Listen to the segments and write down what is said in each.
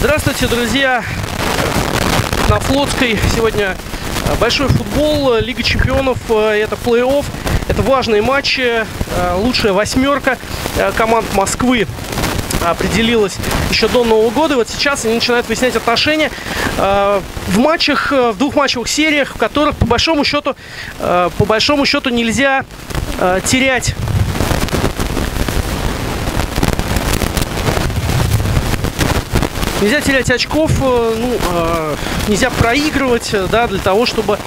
Здравствуйте, друзья! На Флотской сегодня большой футбол, Лига чемпионов, это плей-офф, это важные матчи, лучшая восьмерка команд Москвы определилась еще до Нового года. И вот сейчас они начинают выяснять отношения в матчах, в двухматчевых сериях, в которых по большому счету нельзя терять. Нельзя терять очков, нельзя проигрывать, да, для того, чтобы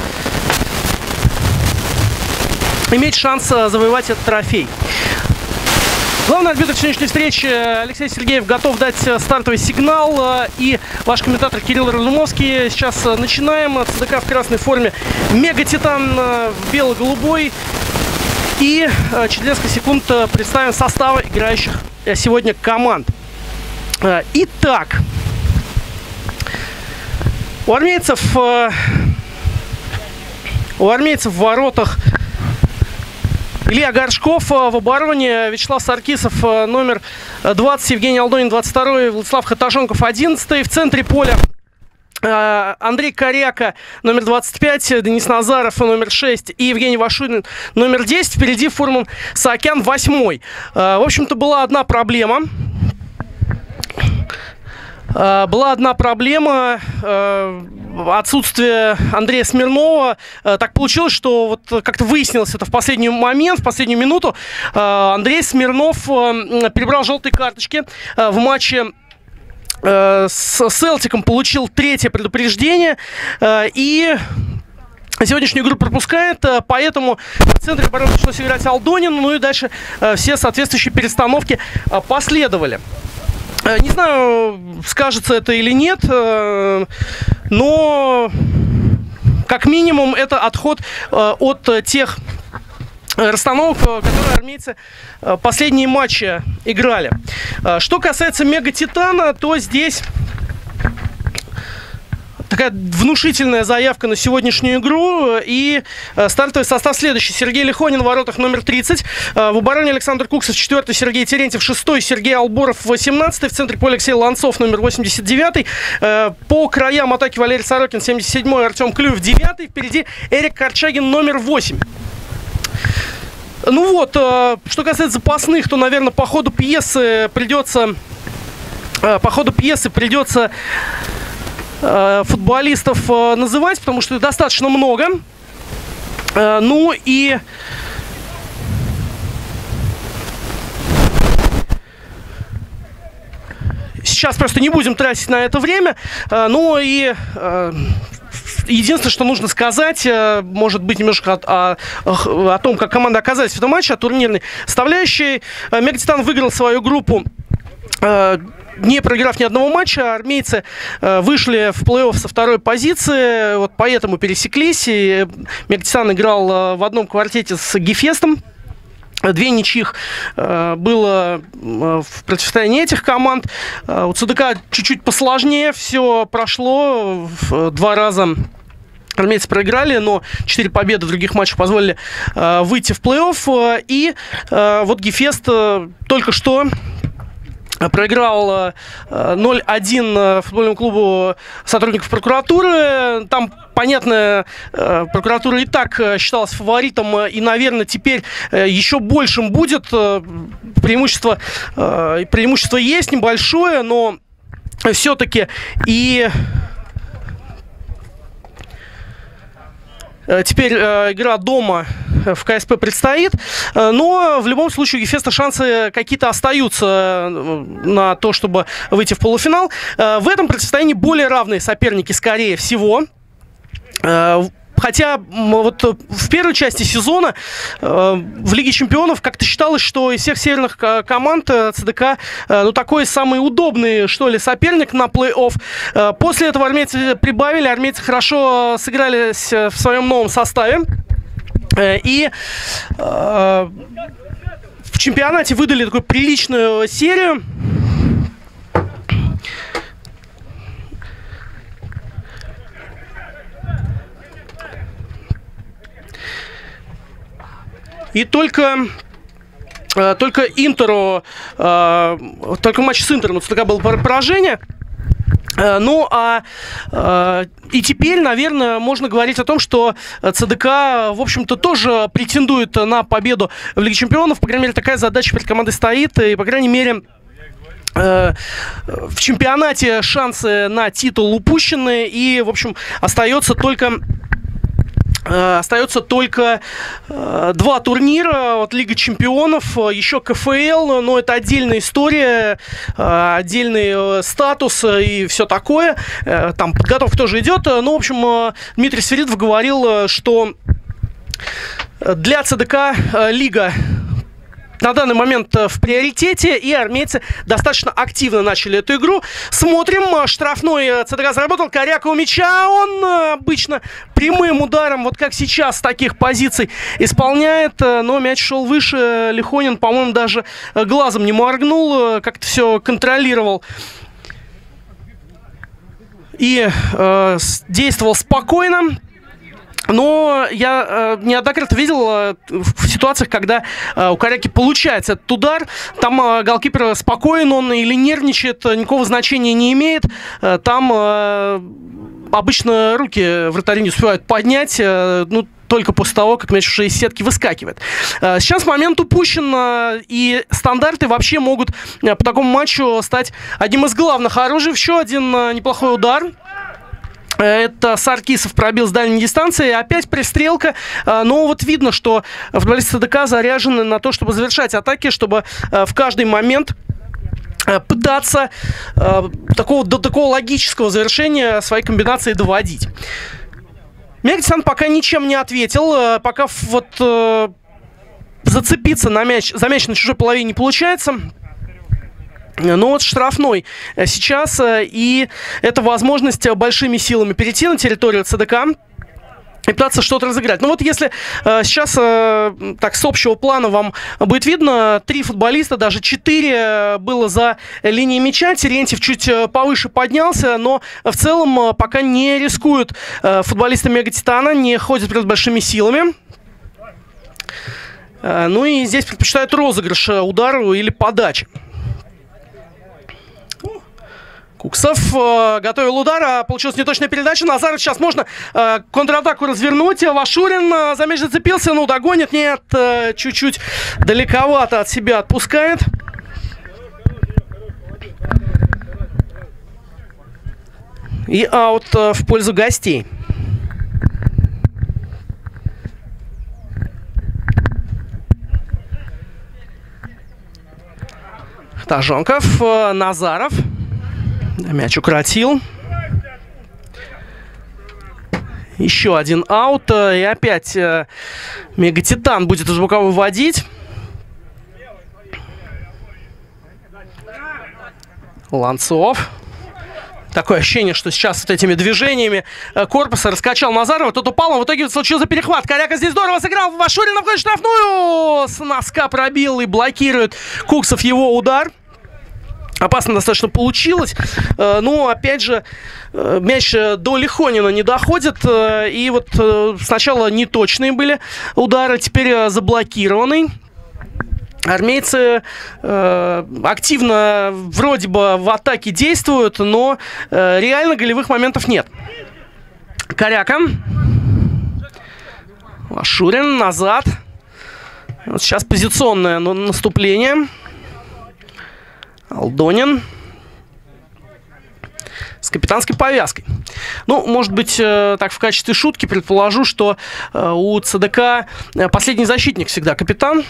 иметь шанс завоевать этот трофей. Главный арбитр сегодняшней встречи Алексей Сергеев готов дать стартовый сигнал. И ваш комментатор Кирилл Разумовский. Сейчас начинаем. ЦДК в красной форме. Мега-титан в бело-голубой. И через несколько секунд представим составы играющих сегодня команд. Итак, у армейцев в воротах Илья Горшков, в обороне Вячеслав Саркисов, номер 20, Евгений Алдонин, 22, Владислав Хаташонков, 11, в центре поля Андрей Коряка, номер 25, Денис Назаров, номер 6, и Евгений Вашурин, номер 10, впереди Фурман Саакян, 8. В общем-то, была одна проблема, отсутствие Андрея Смирнова. Так получилось, что вот как-то выяснилось это в последний момент, в последнюю минуту. Андрей Смирнов перебрал желтые карточки в матче с Селтиком, получил 3-е предупреждение и сегодняшнюю игру пропускает, поэтому в центре обороны пришлось играть Алдонин, ну и дальше все соответствующие перестановки последовали. Не знаю, скажется это или нет, но как минимум это отход от тех расстановок, которые армейцы последние матчи играли. Что касается Мега-Титана, то здесь такая внушительная заявка на сегодняшнюю игру. И стартовый состав следующий. Сергей Лихонин в воротах, номер 30. В обороне Александр Куксов, 4, Сергей Терентьев, 6, Сергей Алборов, 18. В центре поля Алексей Ланцов, номер 89. По краям атаки Валерий Сорокин, 77, Артем Клюев, 9. Впереди Эрик Корчагин, номер 8. Ну вот, что касается запасных, то, наверное, по ходу пьесы придется футболистов называть, потому что достаточно много. Ну и сейчас просто не будем тратить на это время. Ну и единственное, что нужно сказать, может быть, немножко о том, как команда оказалась в этом матче, о турнирной составляющей. Мега-Титан выиграл свою группу, не проиграв ни одного матча. Армейцы вышли в плей-офф со 2-й позиции, вот поэтому пересеклись. И Мега-Титан играл в одном квартете с Гефестом. 2 ничьих было в противостоянии этих команд. У ЦДК чуть-чуть посложнее все прошло. 2 раза армейцы проиграли, но 4 победы в других матчах позволили выйти в плей-офф. И вот Гефест только что проиграл 0-1 футбольному клубу сотрудников прокуратуры. Там, понятно, прокуратура и так считалась фаворитом, и, наверное, теперь еще большим будет. Преимущество есть небольшое, но все-таки и теперь игра дома в КСП предстоит. Но в любом случае у Гефеста шансы какие-то остаются на то, чтобы выйти в полуфинал. В этом противостоянии более равные соперники, скорее всего. Хотя вот в первой части сезона в Лиге чемпионов как-то считалось, что из всех северных команд ЦДК такой самый удобный, что ли, соперник на плей-офф. После этого армейцы прибавили, армейцы хорошо сыгрались в своем новом составе. И в чемпионате выдали такую приличную серию. И только Интеру, только матч с Интером у ЦДК было поражение. И теперь, наверное, можно говорить о том, что ЦДК, в общем-то, тоже претендует на победу в Лиге Чемпионов. По крайней мере, такая задача перед командой стоит. И, по крайней мере, в чемпионате шансы на титул упущены. И, в общем, остается только два турнира, вот Лига Чемпионов, еще КФЛ, но это отдельная история, отдельный статус и все такое. Там подготовка тоже идет. Ну, в общем, Дмитрий Сверидов говорил, что для ЦДК Лига на данный момент в приоритете, и армейцы достаточно активно начали эту игру. Смотрим, штрафной ЦДК заработал, Коряка у мяча, он обычно прямым ударом, вот как сейчас, с таких позиций исполняет, но мяч шел выше, Лихонин, по-моему, даже глазом не моргнул, как-то все контролировал и действовал спокойно. Но я неоднократно видел в ситуациях, когда у Коряки получается этот удар, там голкипер спокоен, он или нервничает, никакого значения не имеет. Там обычно руки вратари не успевают поднять, только после того, как мяч уже из сетки выскакивает. Сейчас момент упущен, и стандарты вообще могут по такому матчу стать одним из главных оружий. Еще один неплохой удар. Это Саркисов пробил с дальней дистанции. Опять пристрелка. Но вот видно, что футболисты ЦДК заряжены на то, чтобы завершать атаки, чтобы в каждый момент пытаться до такого логического завершения своей комбинации доводить. Мегатитан пока ничем не ответил. Пока зацепиться за мяч на чужой половине не получается. Но вот штрафной сейчас, и это возможность большими силами перейти на территорию ЦДК и пытаться что-то разыграть. Ну вот если сейчас так с общего плана вам будет видно, 3 футболиста, даже 4 было за линией мяча. Терентьев чуть повыше поднялся, но в целом пока не рискуют футболисты Мегатитана, не ходят перед большими силами. Ну и здесь предпочитают розыгрыш удару или подачи. Куксов готовил удар, а получилась неточная передача. Назаров сейчас можно контратаку развернуть. Вашурин за мяч зацепился, догонит. Нет, чуть-чуть далековато от себя отпускает. И аут в пользу гостей. Тажонков, Назаров. Мяч укротил. Еще один аут. И опять Мегатитан будет из боковой вводить. Ланцов. Такое ощущение, что сейчас вот этими движениями корпуса раскачал Назарова. Тот упал, но в итоге случился перехват. Коряка здесь здорово сыграл. Вашурин входит в штрафную. С носка пробил и блокирует Куксов его удар. Опасно достаточно получилось, но опять же мяч до Лихонина не доходит, и вот сначала неточные были удары, теперь заблокированный. Армейцы активно вроде бы в атаке действуют, но реально голевых моментов нет. Коряка. Вашурин назад. Вот сейчас позиционное наступление. Алдонин с капитанской повязкой. Ну, может быть, так в качестве шутки предположу, что у ЦДК последний защитник всегда капитан.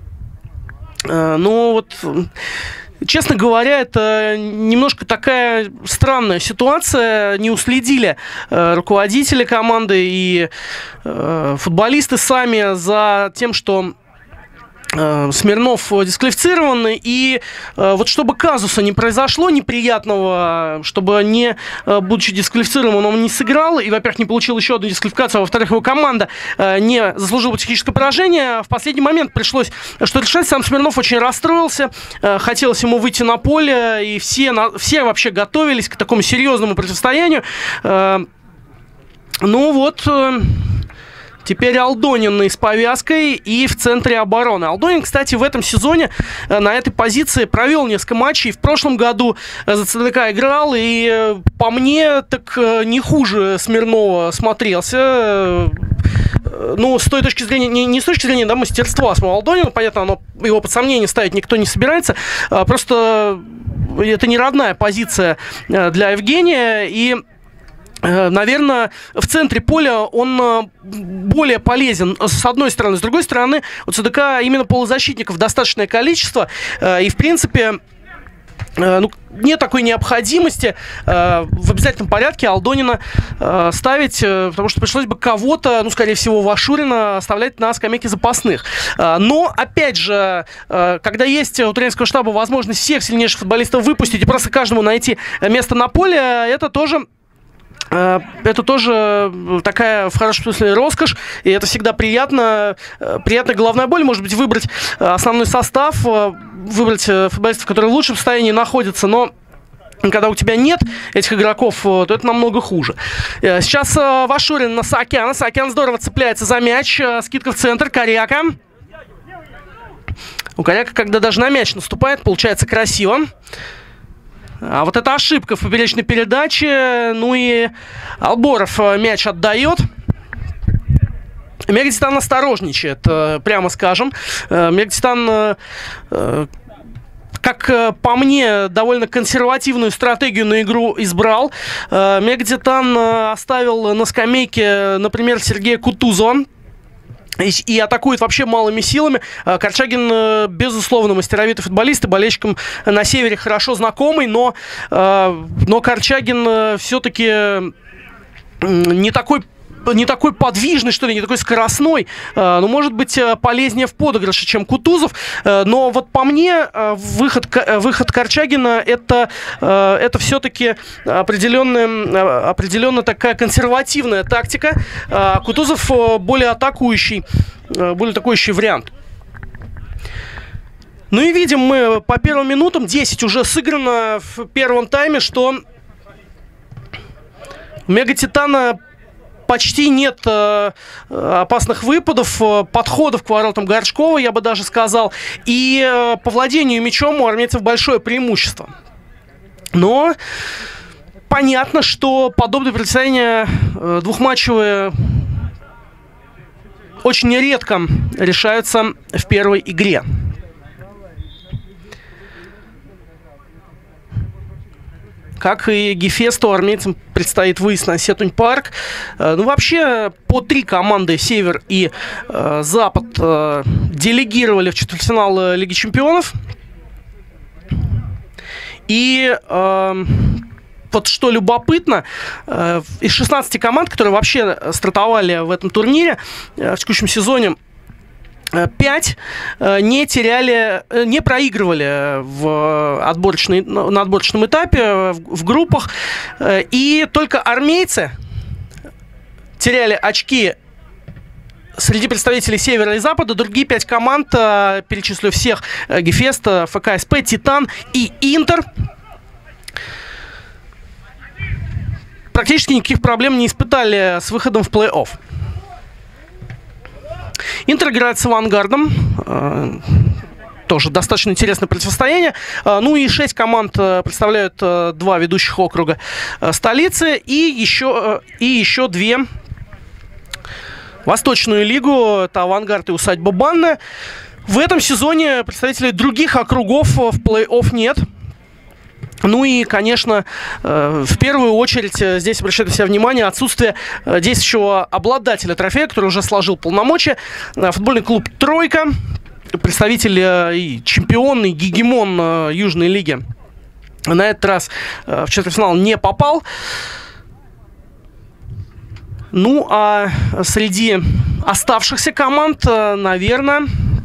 Но вот, честно говоря, это немножко такая странная ситуация. Не уследили руководители команды и футболисты сами за тем, что Смирнов дисквалифицирован, и вот чтобы казуса не произошло неприятного, чтобы не, будучи дисквалифицированным, он не сыграл, и, во-первых, не получил еще одну дисквалификацию, а во-вторых, его команда не заслужила психическое поражение, в последний момент пришлось что решать. Сам Смирнов очень расстроился, хотелось ему выйти на поле, и все вообще готовились к такому серьезному противостоянию. Ну вот, Теперь Алдонин с повязкой и в центре обороны. Алдонин, кстати, в этом сезоне на этой позиции провел несколько матчей. В прошлом году за ЦДК играл, и по мне так не хуже Смирнова смотрелся. Ну, с той точки зрения, не с точки зрения, да, мастерства самого Алдонина, понятно, его под сомнение ставить никто не собирается. Просто это не родная позиция для Евгения, и наверное, в центре поля он более полезен, с одной стороны. С другой стороны, у ЦДК именно полузащитников достаточное количество. И, в принципе, нет такой необходимости в обязательном порядке Алдонина ставить, потому что пришлось бы кого-то, скорее всего, Вашурина, оставлять на скамейке запасных. Но, опять же, когда есть у тренерского штаба возможность всех сильнейших футболистов выпустить и просто каждому найти место на поле, это тоже такая, в хорошем смысле, роскошь, и это всегда приятно. Приятная головная боль, может быть, выбрать основной состав, выбрать футболистов, которые в лучшем состоянии находятся, но когда у тебя нет этих игроков, то это намного хуже. Сейчас Вашурин на Саакяна. Саакян здорово цепляется за мяч. Скидка в центр. Коряка. У Коряка, когда даже на мяч наступает, получается красиво. А вот эта ошибка в поперечной передаче. Ну и Алборов мяч отдает. Мегатитан осторожничает, прямо скажем. Мегатитан, как по мне, довольно консервативную стратегию на игру избрал. Мегатитан оставил на скамейке, например, Сергея Кутузова. И атакует вообще малыми силами. Корчагин, безусловно, мастеровитый футболист, и болельщикам на севере хорошо знакомый, но Корчагин все-таки не такой подвижный, что ли, не такой скоростной, но может быть полезнее в подыгрыше, чем Кутузов. Но вот по мне выход Корчагина это все-таки определенно такая консервативная тактика. Кутузов более атакующий вариант. Ну и видим мы по первым минутам, 10 уже сыграно в первом тайме, что у Мегатитана почти нет опасных выпадов, подходов к воротам Горшкова, я бы даже сказал. И по владению мячом у армейцев большое преимущество. Но понятно, что подобные противостояния двухматчевые очень редко решаются в первой игре. Как и Гефесту, армейцам предстоит выезд на Сетунь-парк. Ну, вообще, по 3 команды Север и Запад делегировали в четвертьфинал Лиги Чемпионов. И вот что любопытно, из 16 команд, которые вообще стартовали в этом турнире в текущем сезоне, 5 не проигрывали на отборочном этапе, в группах. И только армейцы теряли очки среди представителей Севера и Запада. Другие 5 команд, перечислю всех: Гефест, ФКСП, Титан и Интер, практически никаких проблем не испытали с выходом в плей-офф. Интер играет с Авангардом. Тоже достаточно интересное противостояние. Ну и 6 команд представляют 2 ведущих округа столицы. И еще 2 Восточную лигу. Это Авангард и Усадьба Банная. В этом сезоне представителей других округов в плей-офф нет. Ну и, конечно, в первую очередь здесь обращает на себя внимание отсутствие действующего обладателя трофея, который уже сложил полномочия. Футбольный клуб «Тройка», представитель и чемпион, и гегемон Южной лиги, на этот раз в четвертьфинал не попал. Ну а среди оставшихся команд, наверное,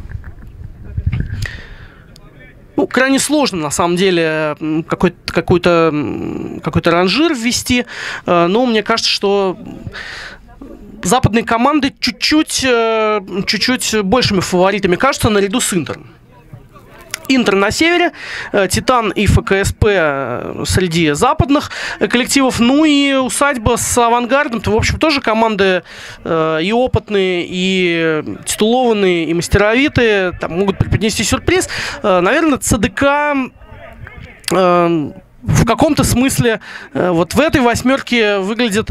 крайне сложно, на самом деле, какой-то ранжир ввести. Но мне кажется, что западные команды чуть-чуть большими фаворитами кажутся наряду с Интером. Интер на севере, Титан и ФКСП среди западных коллективов. Ну и Усадьба с Авангардом. В общем, тоже команды и опытные, и титулованные, и мастеровитые. Там могут преподнести сюрприз. Наверное, ЦДК в каком-то смысле вот в этой восьмерке выглядит...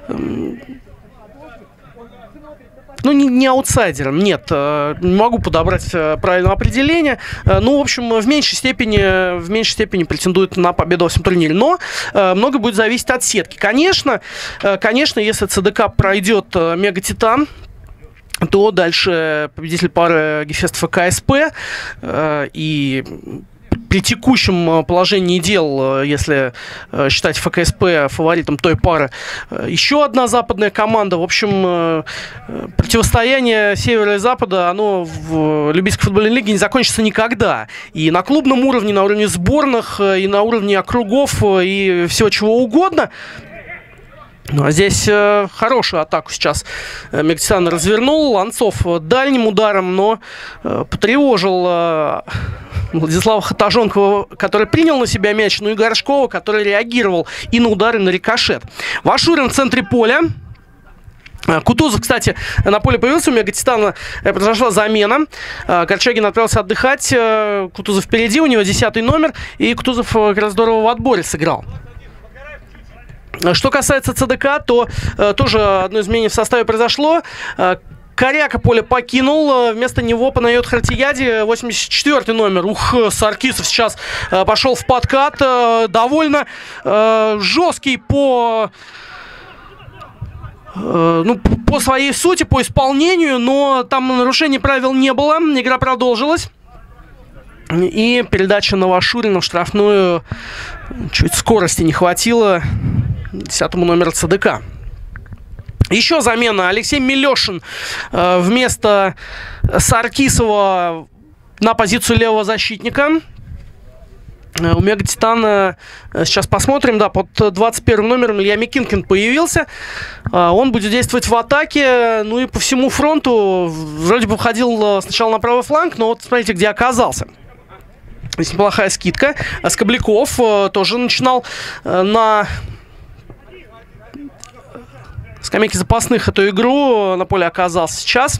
Ну, не аутсайдером, нет, не могу подобрать правильное определение. Ну, в общем, в меньшей степени претендует на победу во всем турнире. Но много будет зависеть от сетки. Конечно, если ЦДК пройдет Мега Титан, то дальше победитель пары Гефест ФКСП и... При текущем положении дел, если считать ФКСП фаворитом той пары, еще одна западная команда. В общем, противостояние севера и запада, оно в любительской футбольной лиге не закончится никогда. И на клубном уровне, на уровне сборных, и на уровне округов, и всего чего угодно. Ну, а здесь хорошую атаку сейчас Мега Титан развернул. Ланцов дальним ударом, но потревожил Владислава Хатажонкова, который принял на себя мяч, ну и Горшкова, который реагировал и на удары, на рикошет. Вашурин в центре поля. Кутузов, кстати, на поле появился, у Мега Титана произошла замена. Корчагин отправился отдыхать. Кутузов впереди, у него 10-й номер. И Кутузов как раз здорово в отборе сыграл. Что касается ЦДК, то тоже одно изменение в составе произошло. Коряка поле покинул, вместо него Панайот Хартияди, 84-й номер. Саркисов сейчас пошел в подкат, довольно жесткий по своей сути, по исполнению, но там нарушений правил не было, игра продолжилась. И передача на Вашурина в штрафную, чуть скорости не хватило 10-му номеру ЦДК. Еще замена. Алексей Милешин вместо Саркисова на позицию левого защитника. У Мега Титана сейчас посмотрим, да, под 21 номером Илья Микинкин появился. Он будет действовать в атаке, ну и по всему фронту. Вроде бы входил сначала на правый фланг, но вот смотрите, где оказался. Здесь неплохая скидка. Скобляков тоже начинал на скамейке запасных эту игру. На поле оказался сейчас.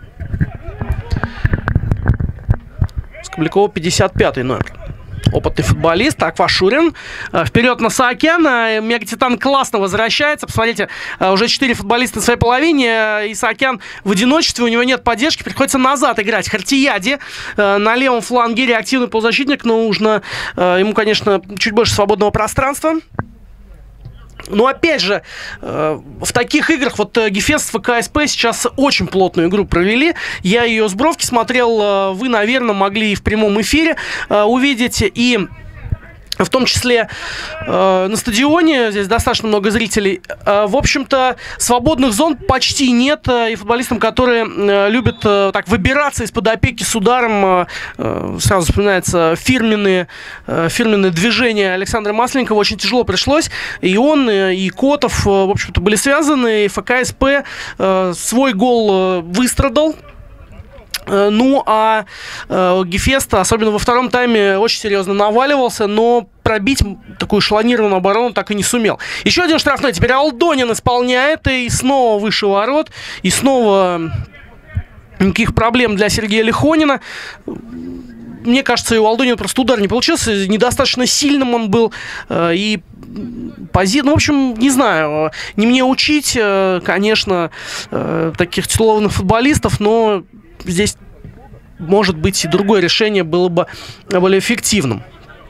Скоблякова 55-й номер. Опытный футболист. Так, Вашурин. Вперед на Саакян. Мега Титан классно возвращается. Посмотрите, уже 4 футболиста на своей половине. И Саакян в одиночестве. У него нет поддержки. Приходится назад играть. Хартияди на левом фланге. Реактивный полузащитник. Но нужно ему, конечно, чуть больше свободного пространства. Но опять же, в таких играх вот Гефест ФКСП сейчас очень плотную игру провели. Я ее с бровки смотрел, вы, наверное, могли и в прямом эфире увидеть. И в том числе на стадионе, здесь достаточно много зрителей. В общем-то, свободных зон почти нет. И футболистам, которые любят так выбираться из-под опеки с ударом, сразу вспоминаются фирменные движения Александра Масленникова. Очень тяжело пришлось. И он, и Котов, в общем-то, были связаны. И ФКСП свой гол выстрадал. Ну, а Гефест, особенно во втором тайме, очень серьезно наваливался, но пробить такую эшелонированную оборону так и не сумел. Еще один штрафной. Теперь Алдонин исполняет, и снова выше ворот, и снова никаких проблем для Сергея Лихонина. Мне кажется, и у Алдонина просто удар не получился, недостаточно сильным он был, и ну, в общем, не знаю, не мне учить, конечно, таких титулованных футболистов, но здесь, может быть, и другое решение было бы более эффективным.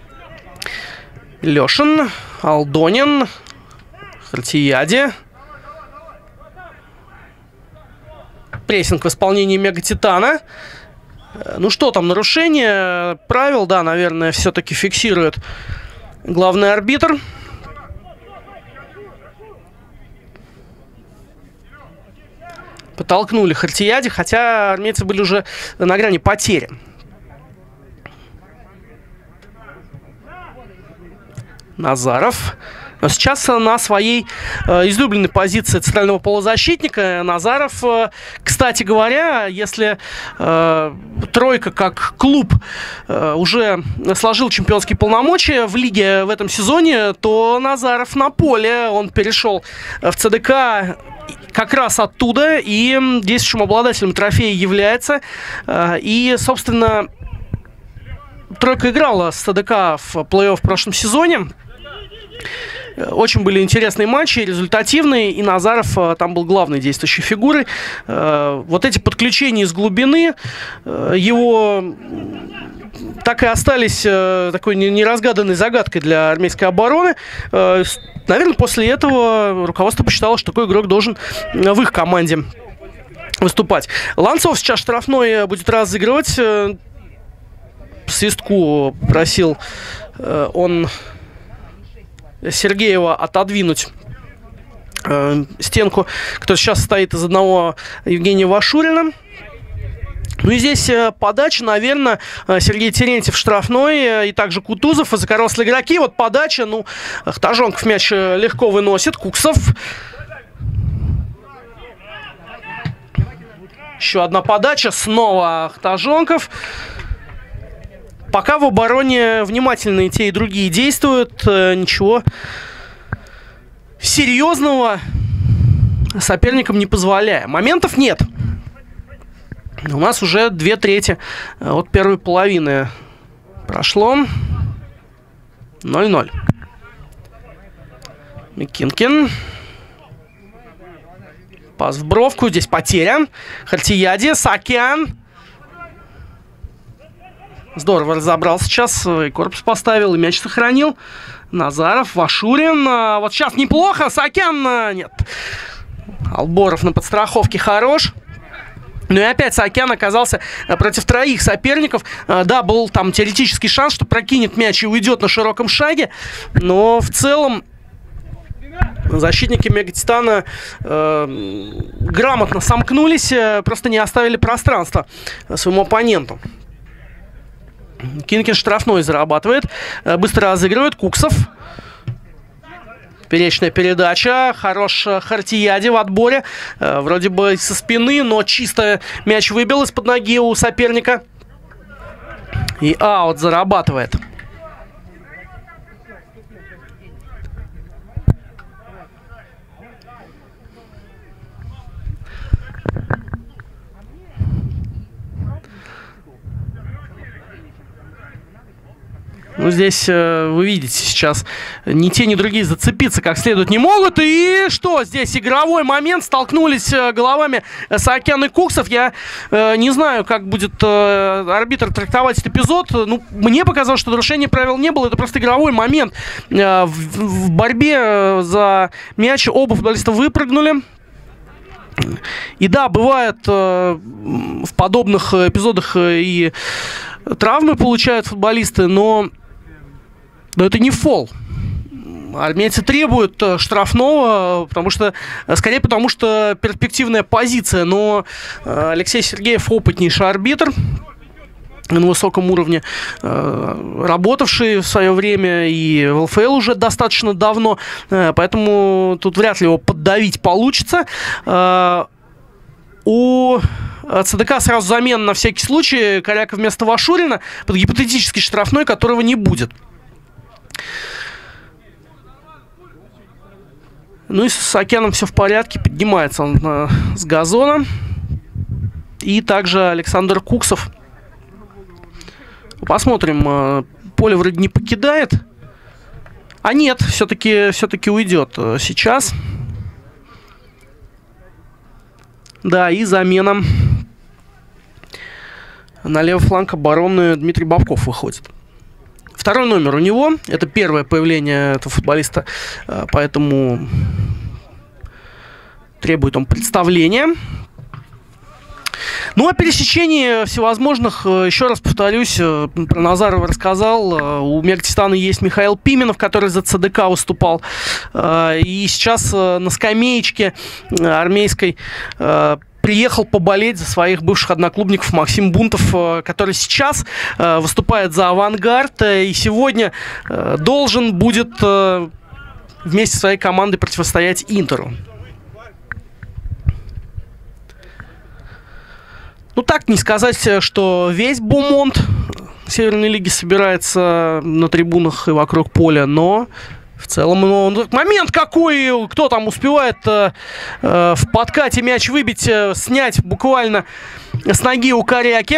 Лешин, Алдонин, Хартияди. Прессинг в исполнении Мега Титана. Ну что там, нарушение правил, да, наверное, все-таки фиксирует главный арбитр. Потолкнули Хартияди, хотя армейцы были уже на грани потери. Назаров. Сейчас на своей излюбленной позиции центрального полузащитника Назаров. Кстати говоря, если «Тройка» как клуб уже сложил чемпионские полномочия в лиге в этом сезоне, то Назаров на поле. Он перешел в ЦДК как раз оттуда и действующим обладателем трофея является. И, собственно, «Тройка» играла с ЦДК в плей-офф в прошлом сезоне. Очень были интересные матчи, результативные, и Назаров там был главной действующей фигурой. Вот эти подключения из глубины его так и остались такой неразгаданной загадкой для армейской обороны. Наверное, после этого руководство посчитало, что такой игрок должен в их команде выступать. Ланцов сейчас штрафной будет разыгрывать. Свистку просил он Сергеева отодвинуть стенку, которая сейчас стоит из одного Евгения Вашурина. Ну и здесь подача, наверное, Сергей Терентьев штрафной и также Кутузов, высокорослые игроки. Вот подача, ну, Ахтажонков мяч легко выносит, Куксов. Еще одна подача, снова Ахтажонков. Пока в обороне внимательно и те, и другие действуют. Ничего серьезного соперникам не позволяя. Моментов нет. У нас уже 2/3 от первой половины прошло. 0-0. Микинкин. Пас в бровку. Здесь потеря. Хартияди. Саакян. Здорово разобрался сейчас. И корпус поставил, и мяч сохранил. Назаров, Вашурин. Вот сейчас неплохо. Саакян нет. Алборов на подстраховке хорош. Ну и опять Саакян оказался против троих соперников. Да, был там теоретический шанс, что прокинет мяч и уйдет на широком шаге. Но в целом защитники Мегатитана грамотно сомкнулись. Просто не оставили пространства своему оппоненту. Кинкин штрафной зарабатывает. Быстро разыгрывает. Куксов. Перечная передача. Хорош Хартияди в отборе. Вроде бы со спины, но чисто мяч выбил из-под ноги у соперника. И аут зарабатывает. Ну, здесь вы видите сейчас, ни те, ни другие зацепиться как следует не могут. И что здесь? Игровой момент. Столкнулись головами Саакян и Куксов. Я не знаю, как будет арбитр трактовать этот эпизод. Ну, мне показалось, что нарушения правил не было. Это просто игровой момент. В борьбе за мяч оба футболиста выпрыгнули. И да, бывает в подобных эпизодах и травмы получают футболисты, но это не фол. Армейцы требуют штрафного, потому что перспективная позиция. Но Алексей Сергеев опытнейший арбитр на высоком уровне, работавший в свое время и в ЛФЛ уже достаточно давно, поэтому тут вряд ли его поддавить получится. У ЦДК сразу замена на всякий случай. Коряков вместо Вашурина под гипотетический штрафной, которого не будет. Ну и с Саакяном все в порядке. Поднимается он с газона. И также Александр Куксов. Посмотрим. Поле вроде не покидает. А нет, все-таки уйдет сейчас. Да, и замена. На левый фланг обороны Дмитрий Бабков выходит. Второй номер у него. Это первое появление этого футболиста. Поэтому требует он представления. Ну, о пересечении всевозможных, еще раз повторюсь, про Назарова рассказал. У Мегатитана есть Михаил Пименов, который за ЦДК выступал. И сейчас на скамеечке армейской приехал поболеть за своих бывших одноклубников Максим Бунтов, который сейчас выступает за «Авангард». И сегодня должен будет вместе со своей командой противостоять Интеру. Ну, так не сказать, что весь бомонд Северной лиги собирается на трибунах и вокруг поля, но в целом, ну, момент какой, кто там успевает в подкате мяч выбить, снять буквально с ноги у Коряки.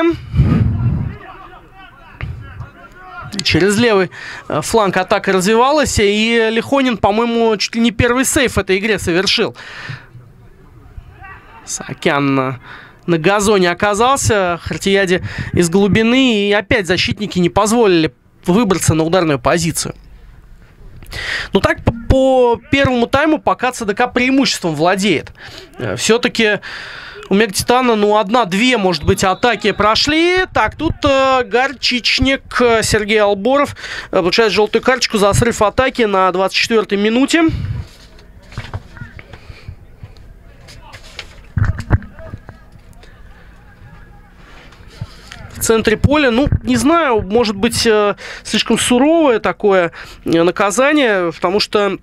Через левый фланг атака развивалась, и Лихонин, по-моему, чуть ли не первый сейв в этой игре совершил. Саакян на газоне оказался, Хартияди из глубины, и опять защитники не позволили выбраться на ударную позицию. Ну так, по первому тайму пока ЦДК преимуществом владеет. Все-таки у Мегатитана, ну, одна-две, может быть, атаки прошли. Так, тут Горчичник Сергей Алборов получает желтую карточку за срыв атаки на 24-й минуте. В центре поля, ну, не знаю, может быть, слишком суровое такое наказание, потому что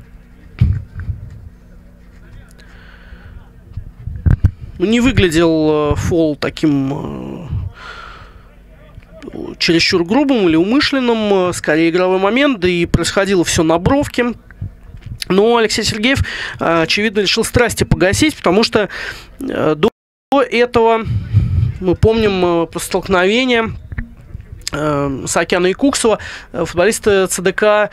не выглядел фол таким чересчур грубым или умышленным, скорее игровой момент, да и происходило все на бровке. Но Алексей Сергеев, очевидно, решил страсти погасить, потому что до этого, мы помним, после столкновения Саакяна и Куксова, футболисты ЦДК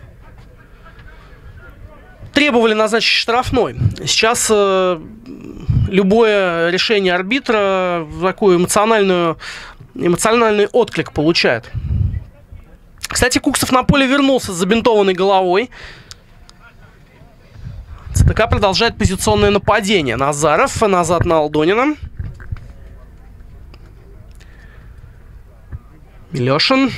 требовали назначить штрафной. Сейчас любое решение арбитра такой эмоциональный отклик получает. Кстати, Куксов на поле вернулся с забинтованной головой. ЦДК продолжает позиционное нападение. Назаров назад на Алдонина. Милешин.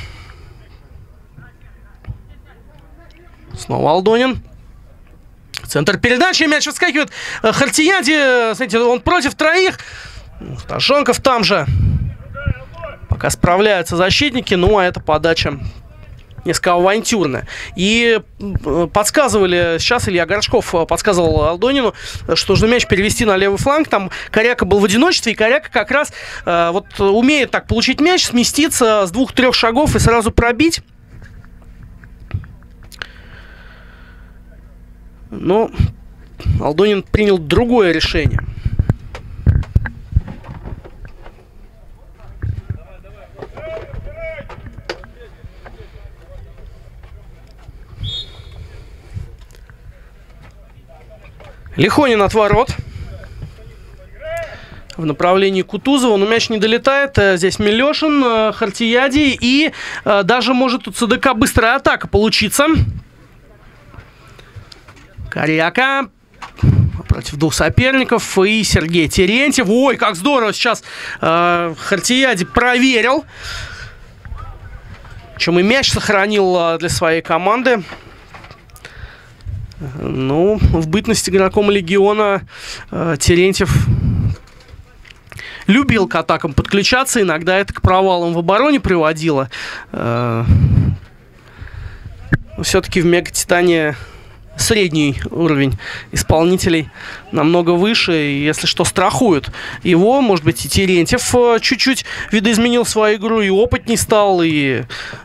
Снова Алдонин. Центр передачи, мяч выскакивает. Хартияди, смотрите, он против троих. Сташенков там же. Пока справляются защитники, ну а эта подача несколько авантюрная. И подсказывали, сейчас Илья Горшков подсказывал Алдонину, что нужно мяч перевести на левый фланг. Там Коряка был в одиночестве, и Коряка как раз вот умеет так получить мяч, сместиться с 2-3 шагов и сразу пробить. Но Алдонин принял другое решение. Лихонин от ворот. В направлении Кутузова, но мяч не долетает. Здесь Милешин, Хартияди, и даже может у ЦДК быстрая атака получиться. Коряка против двух соперников и Сергей Терентьев. Ой, как здорово сейчас Хартияди проверил. Причем и мяч сохранил для своей команды. Ну, в бытность игроком Легиона Терентьев любил к атакам подключаться. Иногда это к провалам в обороне приводило. Все-таки в Мегатитане средний уровень исполнителей намного выше, и если что, страхуют его. Может быть, и Терентьев чуть-чуть видоизменил свою игру, и опытней стал, и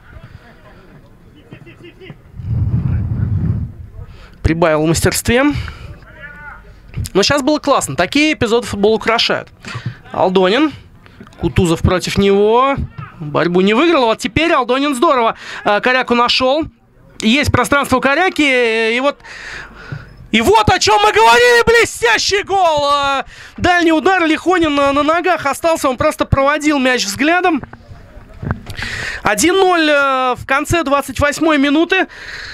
прибавил в мастерстве. Но сейчас было классно. Такие эпизоды футбол украшают. Алдонин. Кутузов против него. Борьбу не выиграл. Вот теперь Алдонин здорово Коряку нашел. Есть пространство у Коряки. И вот о чем мы говорили. Блестящий гол. Дальний удар. Лихонин на ногах остался. Он просто проводил мяч взглядом. 1-0 в конце 28-й минуты.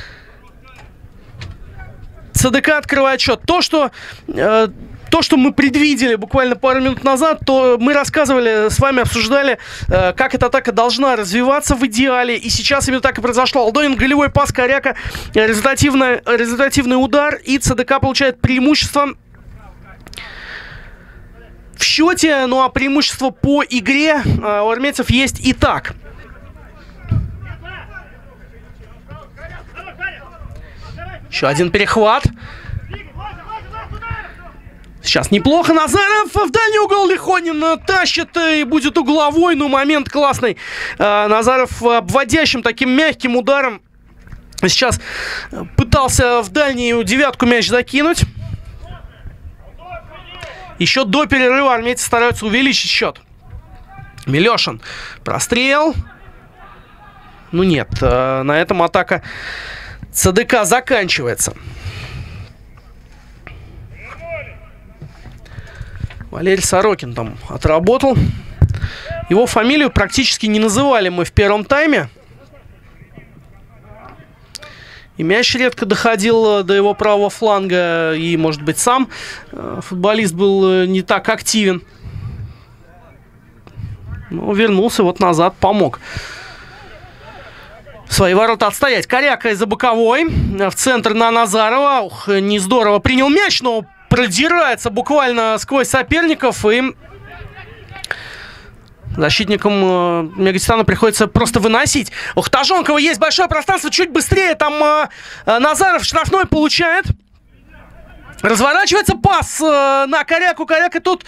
ЦДК открывает счет. То, что мы предвидели буквально пару минут назад, то мы рассказывали, с вами обсуждали, как эта атака должна развиваться в идеале. И сейчас именно так и произошло. Алдонин, голевой пас, Коряка, результативный удар. И ЦДК получает преимущество в счете. Ну а преимущество по игре у армейцев есть и так. Еще один перехват. Сейчас неплохо. Назаров в дальний угол. Лихонин тащит и будет угловой. Ну, момент классный. Назаров обводящим таким мягким ударом сейчас пытался в дальнюю девятку мяч закинуть. Еще до перерыва армейцы стараются увеличить счет. Милешин. Прострел. Ну нет, на этом атака ЦДК заканчивается. Валерий Сорокин там отработал. Его фамилию практически не называли мы в первом тайме. И мяч редко доходил до его правого фланга. И, может быть, сам футболист был не так активен. Но вернулся вот назад, помог свои ворота отстоять. Коряка из-за боковой. В центр на Назарова. Ух, не здорово принял мяч, но продирается буквально сквозь соперников. И защитникам Мегатитана приходится просто выносить. У Хтажонкова есть большое пространство. Чуть быстрее там Назаров штрафной получает. Разворачивается пас на Коряку. Коряка тут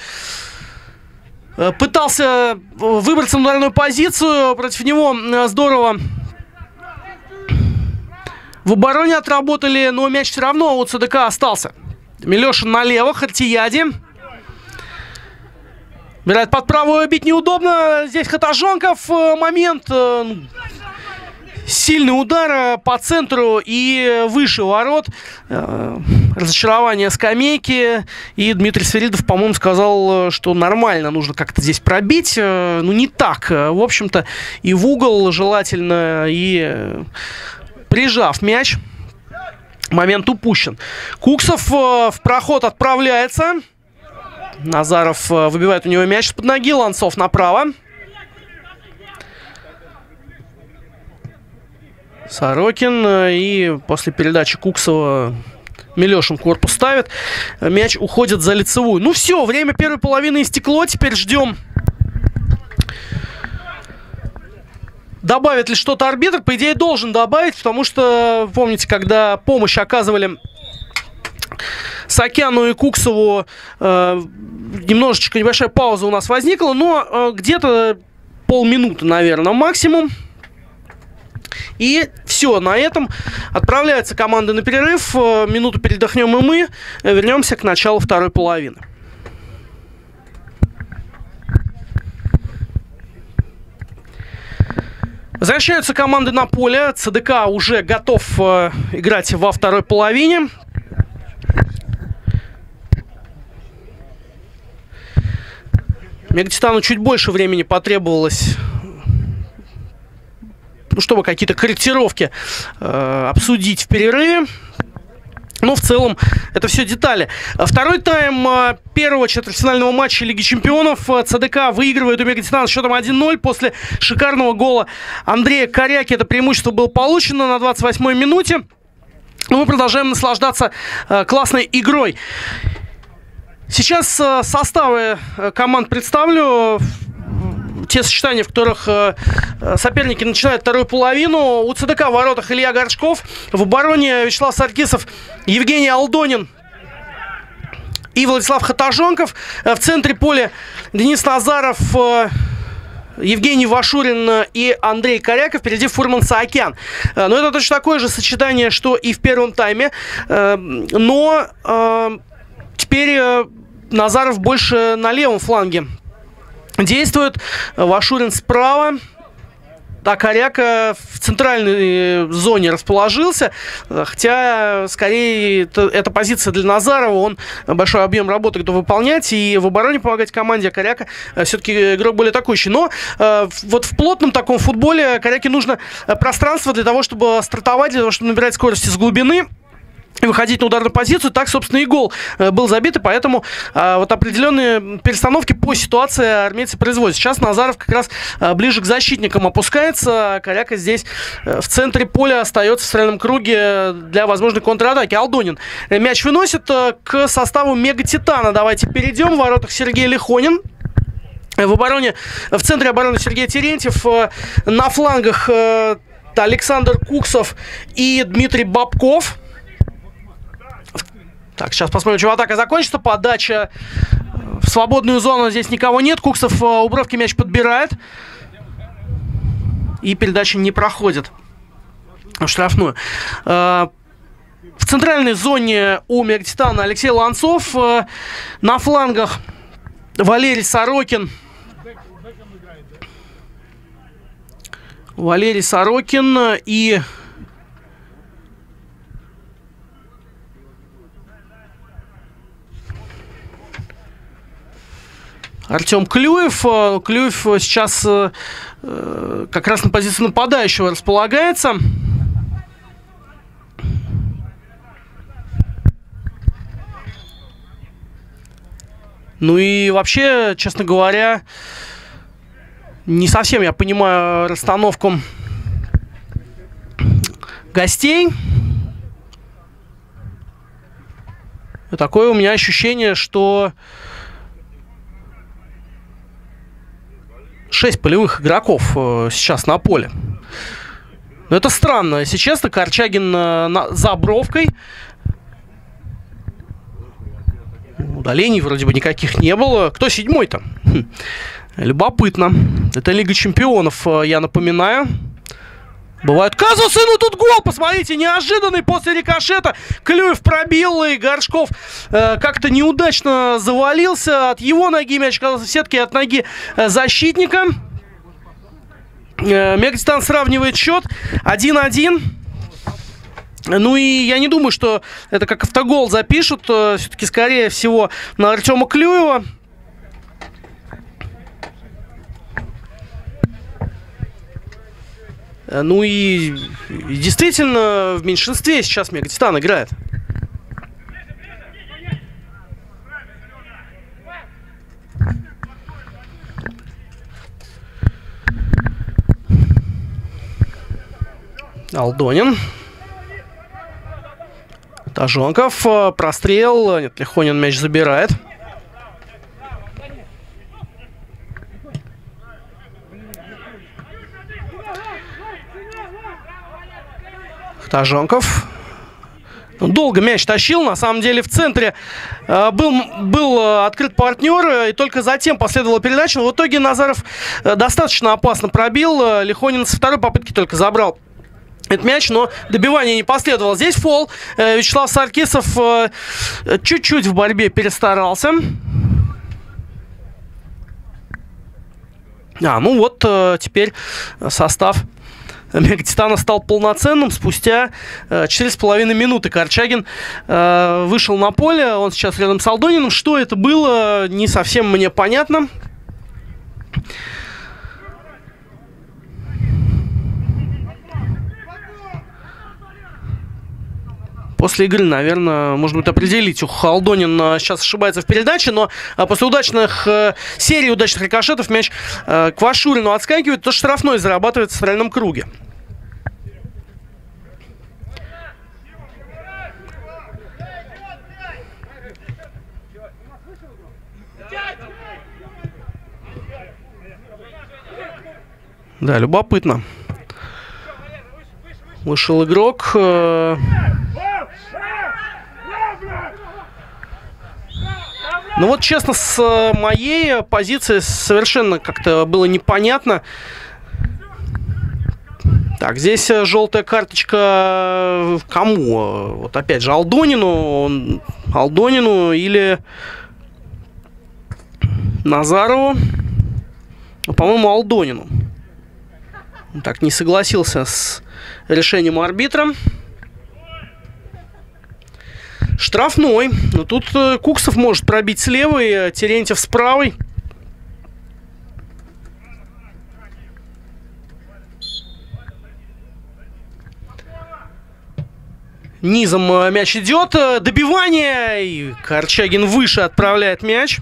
пытался выбраться на ударную позицию. Против него здорово в обороне отработали, но мяч все равно у ЦДК остался. Милешин налево, Хартияди. Убирает под правую, бить неудобно. Здесь Хатажонков. Момент. Сильный удар по центру и выше ворот. Разочарование скамейки. И Дмитрий Сверидов, по-моему, сказал, что нормально, нужно как-то здесь пробить. Ну, не так. В общем-то, и в угол желательно, и прижав мяч. Момент упущен. Куксов в проход отправляется. Назаров выбивает у него мяч из-под ноги. Ланцов направо. Сорокин. И после передачи Куксова Милешин корпус ставит. Мяч уходит за лицевую. Ну все, время первой половины истекло. Теперь ждем, добавит ли что-то арбитр. По идее, должен добавить, потому что, помните, когда помощь оказывали Сакяну и Куксову, немножечко небольшая пауза у нас возникла, но где-то полминуты, наверное, максимум. И все, на этом отправляется команда на перерыв. Минуту передохнем и мы вернемся к началу второй половины. Возвращаются команды на поле. ЦДК уже готов играть во второй половине. Мегатитану чуть больше времени потребовалось, чтобы какие-то корректировки обсудить в перерыве. Но в целом это все детали. Второй тайм первого четвертьфинального матча Лиги Чемпионов. ЦДК выигрывает у Мегатитана счетом 1-0 после шикарного гола Андрея Коряки. Это преимущество было получено на 28-й минуте. Мы продолжаем наслаждаться классной игрой. Сейчас составы команд представлю. Те сочетания, в которых соперники начинают вторую половину. У ЦДК в воротах Илья Горшков. В обороне Вячеслав Саркисов, Евгений Алдонин и Владислав Хатажонков. В центре поля Денис Назаров, Евгений Вашурин и Андрей Коряков. Впереди Фурман Саакян. Но это точно такое же сочетание, что и в первом тайме. Но теперь Назаров больше на левом фланге действует. Вашурин справа. А Коряка в центральной зоне расположился. Хотя, скорее, это позиция для Назарова. Он большой объем работы готов выполнять и в обороне помогать команде. А Коряка все-таки игрок более атакующий. Но вот в плотном таком футболе Коряке нужно пространство для того, чтобы стартовать, для того, чтобы набирать скорость из глубины и выходить на ударную позицию. Так, собственно, и гол был забит, и поэтому вот определенные перестановки по ситуации армейцы производят. Сейчас Назаров как раз ближе к защитникам опускается. Коряка здесь в центре поля остается в центральном круге для возможной контратаки. Алдонин мяч выносит к составу Мегатитана. Давайте перейдем. В воротах Сергей Лихонин. В обороне, в центре обороны Сергей Терентьев. На флангах Александр Куксов и Дмитрий Бабков. Так, сейчас посмотрим, чем атака закончится. Подача в свободную зону. Здесь никого нет. Куксов у бровки мяч подбирает. И передача не проходит в штрафную. В центральной зоне у Мегатитана Алексей Ланцов. На флангах Валерий Сорокин. Валерий Сорокин и Артем Клюев. Клюев сейчас как раз на позиции нападающего располагается. Ну и вообще, честно говоря, не совсем я понимаю расстановку гостей. И такое у меня ощущение, что 6 полевых игроков сейчас на поле. Но это странно. Если честно, Корчагин за бровкой. Удалений вроде бы никаких не было. Кто седьмой-то? Любопытно. Это Лига Чемпионов, я напоминаю. Бывают казусы, ну тут гол, посмотрите, неожиданный после рикошета. Клюев пробил, и Горшков как-то неудачно завалился. От его ноги мяч оказался в сетке, от ноги защитника. Мегатитан сравнивает счет 1-1. Ну и я не думаю, что это как автогол запишут. Все-таки, скорее всего, на Артема Клюева. Ну и действительно в меньшинстве сейчас Мегатитан играет. Алдонин. Тажонков. Прострел. Нет, Лихонин мяч забирает. Тажонков. Долго мяч тащил. На самом деле в центре был открыт партнер. И только затем последовала передача. Но в итоге Назаров достаточно опасно пробил. Лихонин со второй попытки только забрал этот мяч, но добивание не последовало. Здесь фол. Вячеслав Саркисов чуть-чуть в борьбе перестарался. Ну вот теперь состав Мегатитана стал полноценным. Спустя 4,5 минуты Корчагин вышел на поле. Он сейчас рядом с Алдониным. Что это было, не совсем мне понятно. После игры, наверное, можно будет определить. Алдонин сейчас ошибается в передаче, но после серии удачных рикошетов мяч к Вашурину отскакивает, то штрафной зарабатывает в центральном круге. Да, любопытно. Вышел игрок. Ну вот, честно, с моей позиции совершенно как-то было непонятно. Так, здесь желтая карточка кому? Вот опять же Алдонину или Назарову. По-моему, Алдонину. Так, не согласился с решением арбитра. Штрафной. Но тут Куксов может пробить с левой, Терентьев с правой. Низом мяч идет. Добивание. И Корчагин выше отправляет мяч.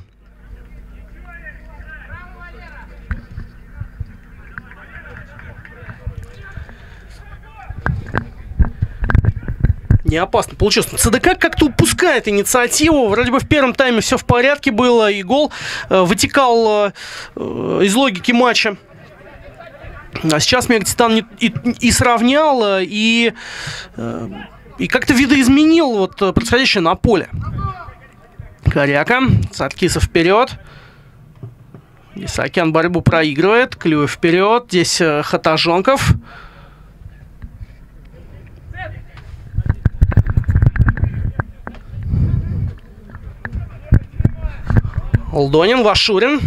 Не опасно получилось. ЦДК как-то упускает инициативу. Вроде бы в первом тайме все в порядке было. И гол вытекал из логики матча. А сейчас Мегатитан и сравнял, и и как-то видоизменил вот происходящее на поле. Коряка, Саркисов вперед. Исаакян борьбу проигрывает, Клюев вперед. Здесь Хатажонков. Алдонин, Вашурин.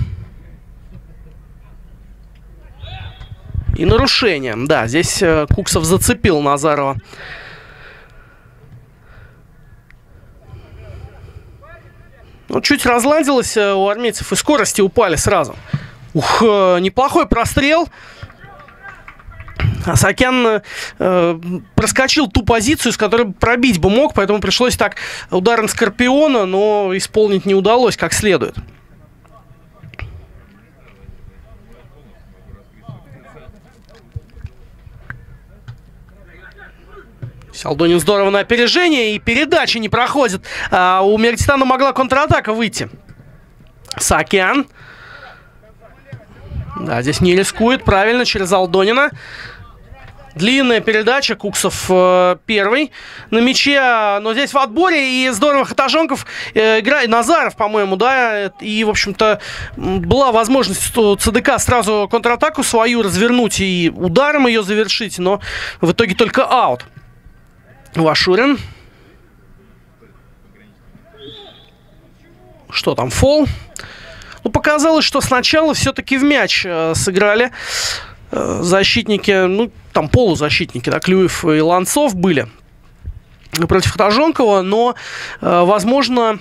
И нарушение. Да, здесь Куксов зацепил Назарова. Ну, чуть разладилось у армейцев, и скорости упали сразу. Ух, неплохой прострел. Асакян проскочил ту позицию, с которой пробить бы мог, поэтому пришлось так ударом Скорпиона, но исполнить не удалось как следует. Алдонин здорово на опережение, и передачи не проходит. У Мегатитана могла контратака выйти. Саакян. Да, здесь не рискует. Правильно, через Алдонина. Длинная передача. Куксов первый на мяче. Но здесь в отборе. И здорово Хатажонков играет. Назаров, по-моему, да. И, в общем-то, была возможность у ЦДК сразу контратаку свою развернуть и ударом ее завершить. Но в итоге только аут. Вашурин. Что там, фол? Ну, показалось, что сначала все-таки в мяч сыграли защитники, ну, там полузащитники, да, Клюев и Ланцов были против Хатажонкова, но, возможно,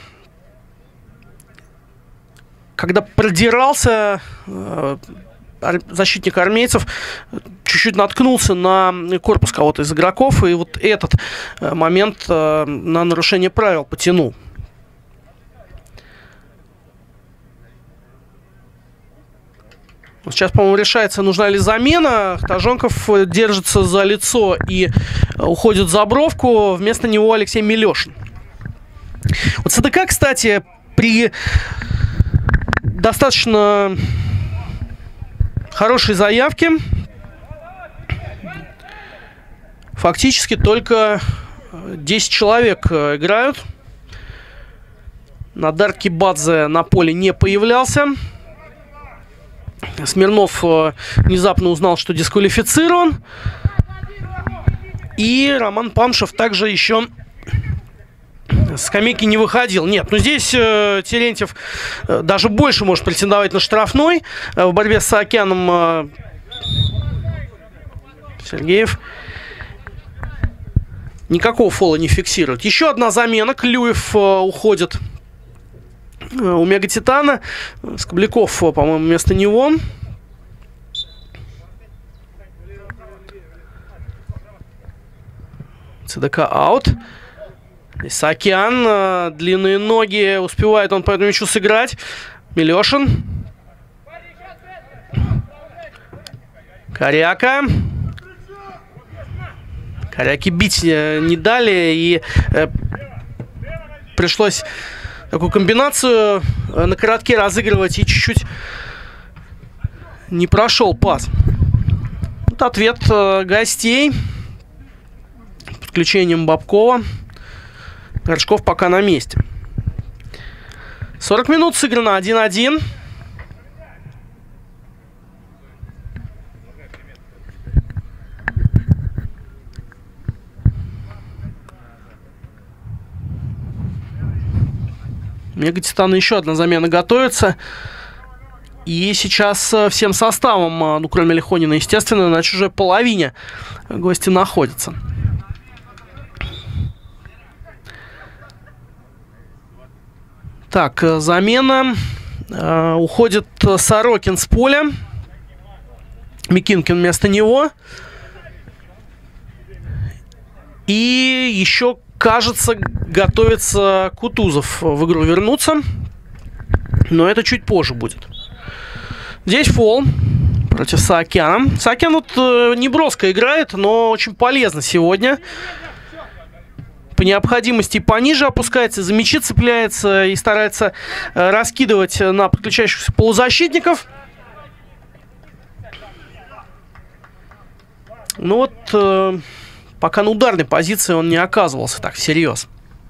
когда продирался защитник армейцев, чуть-чуть наткнулся на корпус кого-то из игроков, и вот этот момент на нарушение правил потянул. Сейчас, по-моему, решается, нужна ли замена. Хатажонков держится за лицо и уходит за бровку. Вместо него Алексей Милешин. Вот ЦДК, кстати, при достаточно хорошей заявке фактически только 10 человек играют. Надар Кибадзе на поле не появлялся. Смирнов внезапно узнал, что дисквалифицирован. И Роман Памшев также еще с скамейки не выходил. Нет, ну здесь Терентьев даже больше может претендовать на штрафной. В борьбе с Саакяном Сергеев никакого фола не фиксирует. Еще одна замена. Клюев уходит у Мегатитана. Скобляков, по-моему, вместо него. ЦДК аут. Саакян, длинные ноги, успевает он по этому мячу сыграть. Милешин. Коряка. Коряки бить не дали, и пришлось такую комбинацию на коротке разыгрывать, и чуть-чуть не прошел пас. Вот ответ гостей. Подключением Бабкова. Горшков пока на месте. 40 минут сыграно, 1-1. Мегатитана еще одна замена готовится. И сейчас всем составом, ну, кроме Лихонина, естественно, на чужой половине гости находятся. Так, замена. Уходит Сорокин с поля. Микинкин вместо него. И еще, кажется, готовится Кутузов в игру вернуться. Но это чуть позже будет. Здесь фол против Саакяна. Саакян вот не броско играет, но очень полезно сегодня. По необходимости пониже опускается, за мячи цепляется и старается раскидывать на подключающихся полузащитников. Ну вот, пока на ударной позиции он не оказывался так всерьез.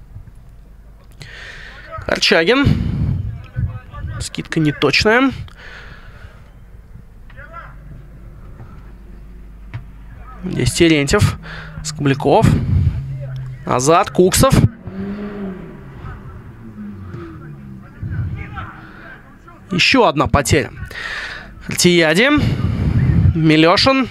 Корчагин. Скидка неточная. Здесь Терентьев. Скобляков. Назад. Куксов. Еще одна потеря. Хартияди. Милешин.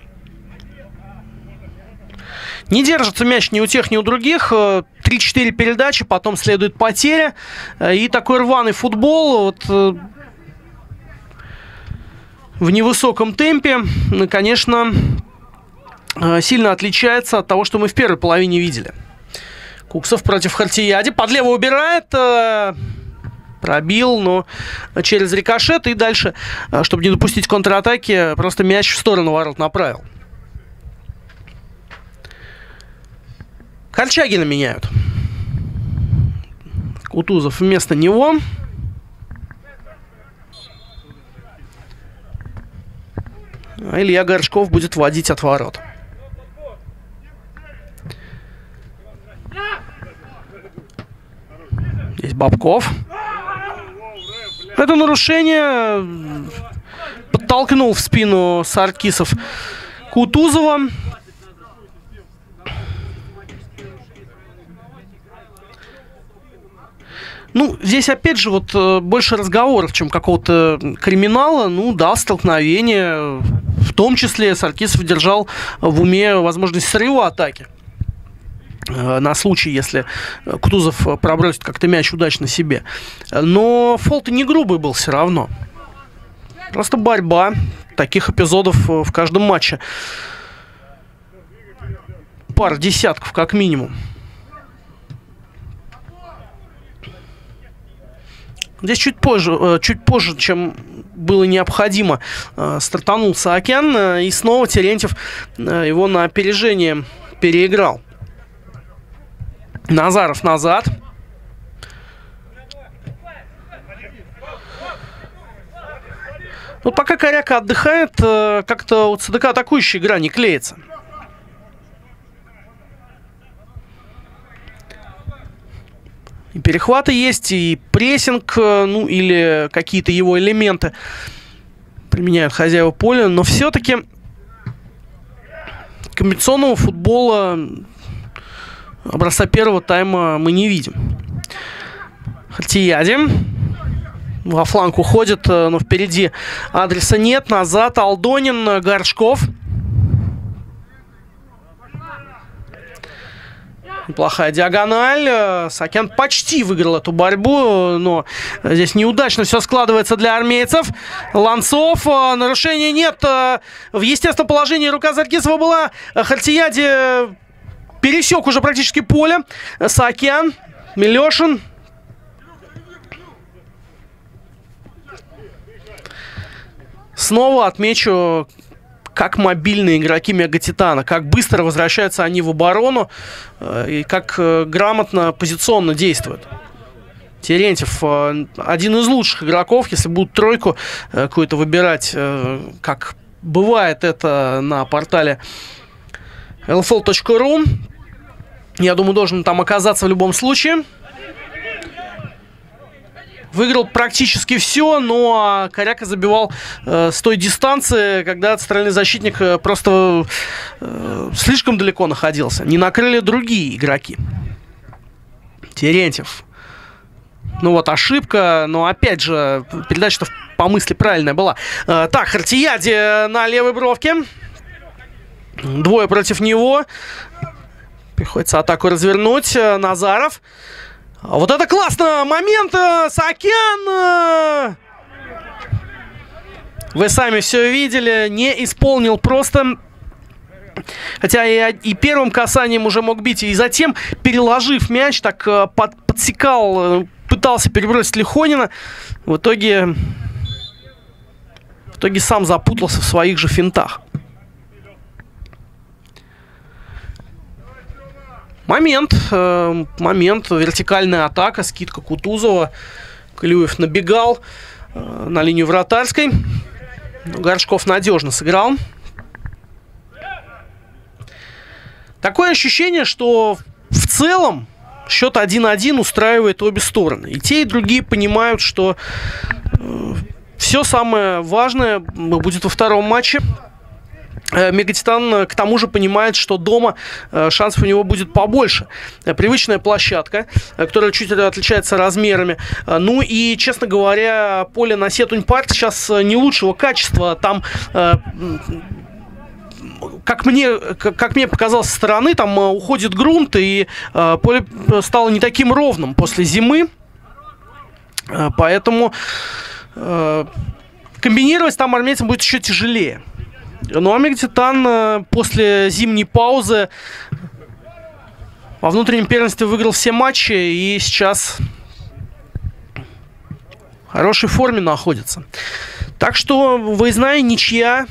Не держится мяч ни у тех, ни у других. 3-4 передачи, потом следует потеря. И такой рваный футбол вот, в невысоком темпе, конечно, сильно отличается от того, что мы в первой половине видели. Куксов против Хартияди. Под лево убирает. Пробил, но через рикошет. И дальше, чтобы не допустить контратаки, просто мяч в сторону ворот направил. Корчагина меняют. Кутузов вместо него. А Илья Горшков будет водить от ворот. Здесь Бабков. Это нарушение. Подтолкнул в спину Саркисов Кутузова. Ну, здесь опять же вот больше разговоров, чем какого-то криминала. Ну да, столкновение. В том числе Саркисов держал в уме возможность срыва атаки. На случай, если Кутузов пробросит как-то мяч удачно себе. Но фол-то не грубый был все равно. Просто борьба. Таких эпизодов в каждом матче. Пара десятков как минимум. Здесь чуть позже, чем было необходимо, стартанул Саакян. И снова Терентьев его на опережение переиграл. Назаров назад. Вот пока Коряка отдыхает, как-то у ЦДК атакующая игра не клеится. И перехваты есть, и прессинг, ну или какие-то его элементы применяют хозяева поля. Но все-таки комбинационного футбола образца первого тайма мы не видим. Хартияди во фланг уходит, но впереди адреса нет. Назад Алдонин, Горшков. Неплохая диагональ. Саакян почти выиграл эту борьбу, но здесь неудачно все складывается для армейцев. Ланцов. Нарушения нет. В естественном положении рука Саркисова была. Хартияди пересек уже практически поле. Саакян. Милешин. Снова отмечу, как мобильные игроки Мегатитана, как быстро возвращаются они в оборону и как грамотно позиционно действуют. Терентьев один из лучших игроков, если будут тройку какую-то выбирать, как бывает это на портале lfl.ru. Я думаю, должен там оказаться в любом случае. Выиграл практически все, но Коряка забивал с той дистанции, когда центральный защитник просто слишком далеко находился. Не накрыли другие игроки. Терентьев. Ну вот ошибка, но опять же, передача-то по мысли правильная была. Так, Хартияди на левой бровке. Двое против него. Приходится атаку развернуть. Назаров. Вот это классно! Момент! Саакян! Вы сами все видели. Не исполнил просто. Хотя и первым касанием уже мог бить. И затем, переложив мяч, так подсекал, пытался перебросить Лихонина. В итоге сам запутался в своих же финтах. Момент, вертикальная атака, скидка Кутузова. Клюев набегал на линию вратарской. Горшков надежно сыграл. Такое ощущение, что в целом счет 1-1 устраивает обе стороны. И те, и другие понимают, что все самое важное будет во втором матче. Мегатитан к тому же понимает, что дома шансов у него будет побольше. Привычная площадка, которая чуть отличается размерами. Ну и, честно говоря, поле на Сетунь-парк сейчас не лучшего качества. Там, как мне показалось со стороны, там уходит грунт, и поле стало не таким ровным после зимы. Поэтому комбинировать там армейцам будет еще тяжелее. Ну, а Мегатитан после зимней паузы во внутреннем первенстве выиграл все матчи и сейчас в хорошей форме находится. Так что выездная ничья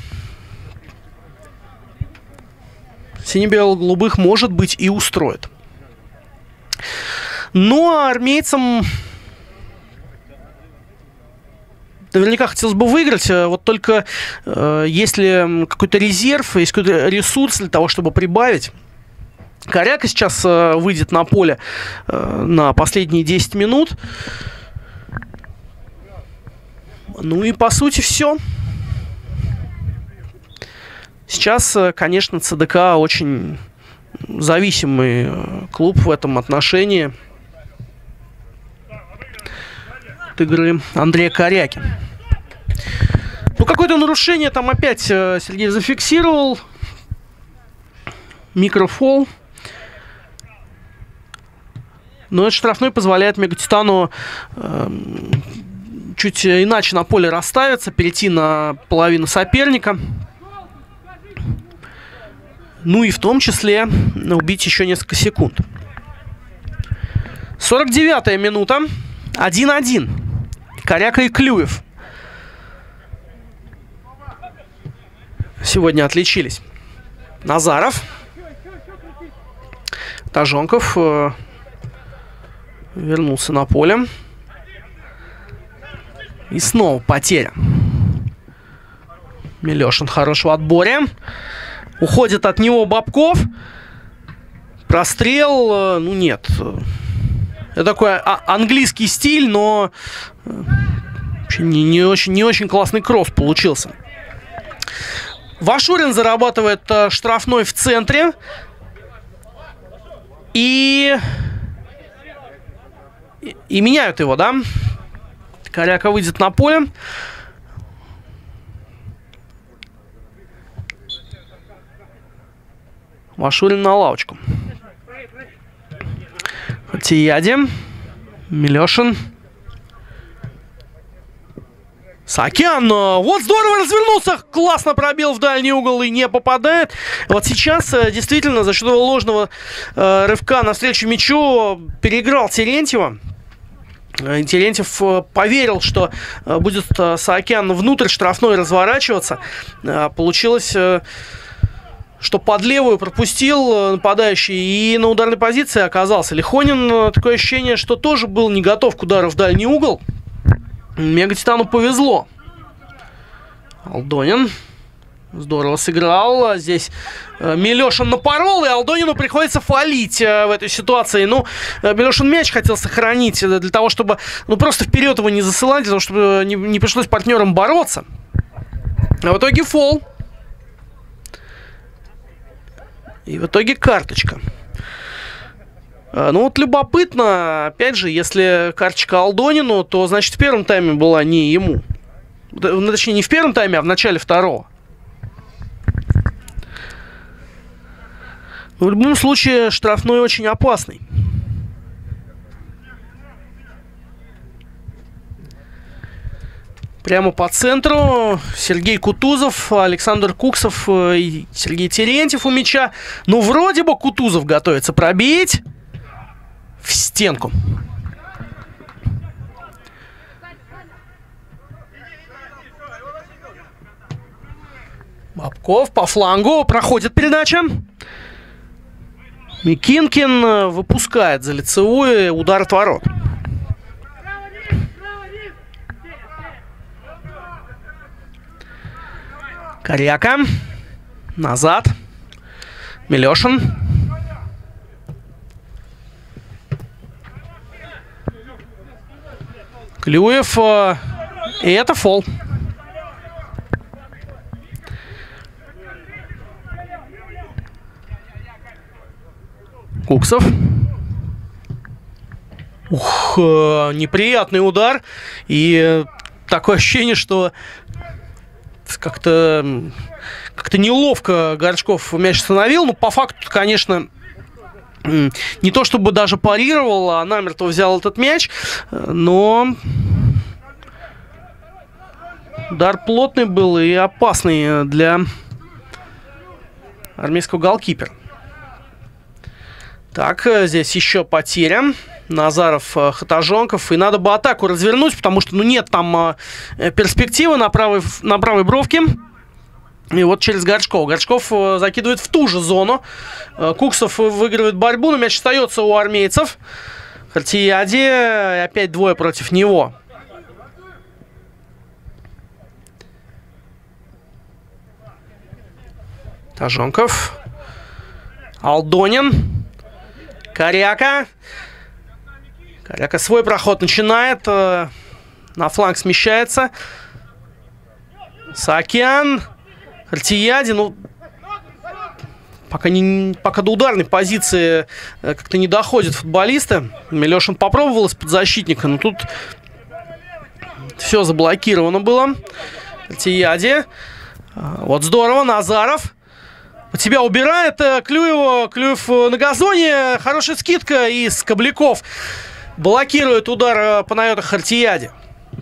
сине-бело-голубых, может быть, и устроит. Ну, а армейцам наверняка хотелось бы выиграть, вот только есть ли какой-то резерв, есть какой-то ресурс для того, чтобы прибавить. Коряка сейчас выйдет на поле на последние 10 минут. Ну и по сути все. Сейчас, конечно, ЦДК очень зависимый клуб в этом отношении от игры Андрея Коряки. Ну, какое-то нарушение там опять Сергей зафиксировал. Микрофол. Но этот штрафной позволяет Мегатитану чуть иначе на поле расставиться, перейти на половину соперника. Ну и в том числе убить еще несколько секунд. 49-я минута. 1-1. Коряка и Клюев сегодня отличились. Назаров. Тажонков вернулся на поле. И снова потеря. Милешин хорош в отборе. Уходит от него Бобков. Прострел. Ну нет. Это такой английский стиль, но не очень классный кросс получился. Вашурин зарабатывает штрафной в центре. И меняют его, да? Коряка выйдет на поле. Вашурин на лавочку. Тияди. Милешин. Саакян. Вот здорово развернулся. Классно пробил в дальний угол и не попадает. Вот сейчас действительно за счет ложного рывка навстречу мячу переиграл Терентьева. Терентьев поверил, что будет Саакян внутрь штрафной разворачиваться. Получилось, что под левую пропустил нападающий и на ударной позиции оказался. Лихонин, такое ощущение, что тоже был не готов к удару в дальний угол. Мегатитану повезло. Алдонин здорово сыграл. Здесь Милешин напорол, и Алдонину приходится фалить в этой ситуации. Ну, Милешин мяч хотел сохранить для того, чтобы просто вперед его не засылать, для того, чтобы не пришлось партнерам бороться. А в итоге фол. И в итоге карточка. Ну вот любопытно, опять же, если карточка Алдонину, то значит в первом тайме была не ему. Точнее, не в первом тайме, а в начале второго. Но в любом случае штрафной очень опасный. Прямо по центру Сергей Кутузов, Александр Куксов и Сергей Терентьев у мяча. Ну, вроде бы Кутузов готовится пробить в стенку. Бобков по флангу. Проходит передача. Микинкин выпускает за лицевую, удар от ворот. Коряка. Назад. Милешин. Клюев. И это фол. Куксов. Ух, неприятный удар. И такое ощущение, что как-то неловко Горшков мяч остановил. Ну, по факту, конечно, не то чтобы даже парировал, а намертво взял этот мяч. Но удар плотный был и опасный для армейского голкипера. Так, здесь еще потеря. Назаров, Хатажонков. И надо бы атаку развернуть, потому что, ну, нет там перспективы на правой бровке. И вот через Горшкова. Горшков закидывает в ту же зону. Куксов выигрывает борьбу, но мяч остается у армейцев. Хартияди. Опять двое против него. Тажонков. Алдонин. Коряка. Коряка свой проход начинает. На фланг смещается. Саакян. Хартияди. Ну, пока до ударной позиции как-то не доходят футболисты. Милешин попробовал из-под защитника, но тут все заблокировано было. Хартияди. Вот здорово. Назаров. Тебя убирает Клюева. Клюев на газоне. Хорошая скидка из Кобляков. Блокирует удар Панайота Хартияди.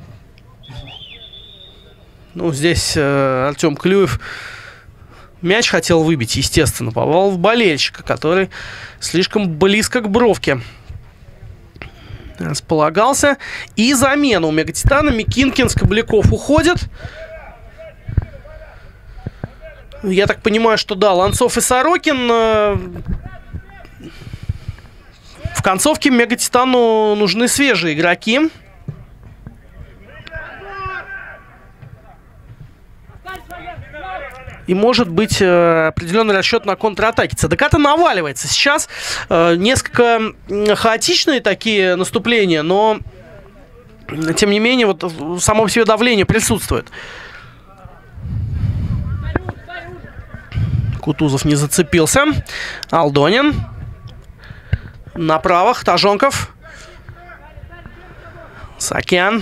Ну, здесь Артем Клюев мяч хотел выбить, естественно. Попал в болельщика, который слишком близко к бровке располагался. И замена у Мегатитана. Микинкин, Кобляков уходят. Я так понимаю, что да, Ланцов и Сорокин. В концовке Мегатитану нужны свежие игроки. И может быть определенный расчет на контратаке. ЦДК-то наваливается. Сейчас несколько хаотичные такие наступления, но тем не менее вот само по себе давление присутствует. Кутузов не зацепился. Алдонин. Направо Хатажонков. Саакян.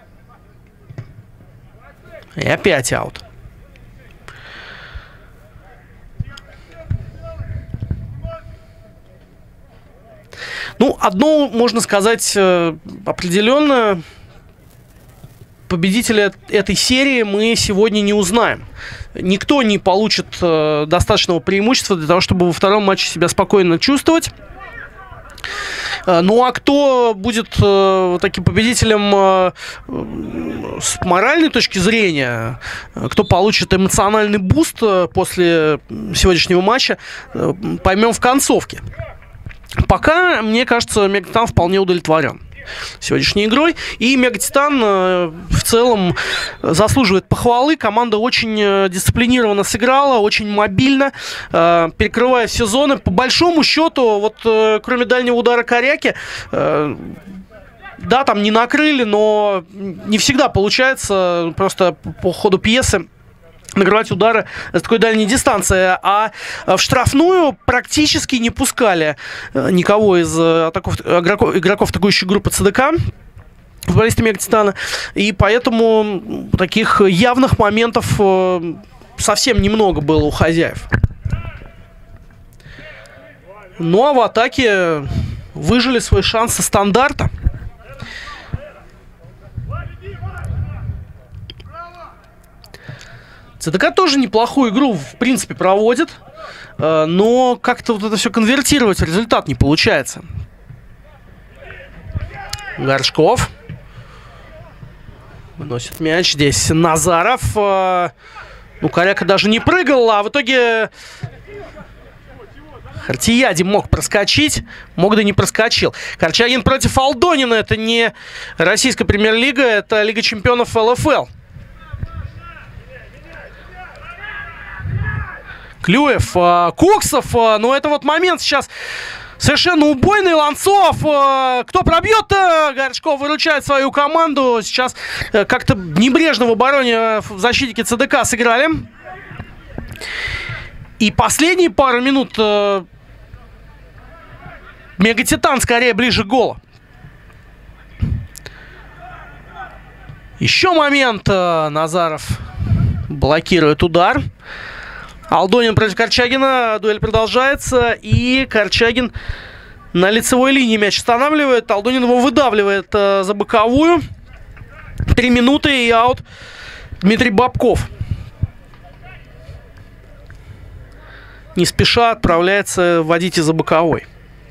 И опять аут. Ну, одно можно сказать определенно. Победителя этой серии мы сегодня не узнаем. Никто не получит достаточного преимущества для того, чтобы во втором матче себя спокойно чувствовать. Ну а кто будет таким победителем с моральной точки зрения, кто получит эмоциональный буст после сегодняшнего матча, поймем в концовке. Пока, мне кажется, Мегатитан вполне удовлетворен сегодняшней игрой. И Мегатитан в целом заслуживает похвалы. Команда очень дисциплинированно сыграла, очень мобильно, перекрывая все зоны. По большому счету, вот кроме дальнего удара Коряки, да, там не накрыли, но не всегда получается просто по ходу пьесы накрывать удары с такой дальней дистанции. А в штрафную практически не пускали никого из игроков атакующей группы ЦДК, футболисты Мегатитана. И поэтому таких явных моментов совсем немного было у хозяев. Ну а в атаке выжили свой шанс со стандарта. ЦДК тоже неплохую игру, в принципе, проводит, но как-то вот это все конвертировать в результат не получается. Горшков выносит мяч. Здесь Назаров. Ну, Коряка даже не прыгал, а в итоге Хартияди мог проскочить, мог да не проскочил. Корчагин против Алдонина. Это не российская премьер-лига, это Лига чемпионов ЛФЛ. Клюев, Куксов, ну это вот момент сейчас Совершенно убойный Ланцов. Кто пробьет-то? Горшков выручает свою команду. Сейчас как-то небрежно в обороне защитники ЦДК сыграли. И последние пару минут Мегатитан скорее ближе к голу. Еще момент. Назаров блокирует удар. Алдонин против Корчагина. Дуэль продолжается. И Корчагин на лицевой линии мяч останавливает. Алдонин его выдавливает за боковую. 3 минуты и аут. Дмитрий Бабков не спеша отправляется вводить из-за боковой.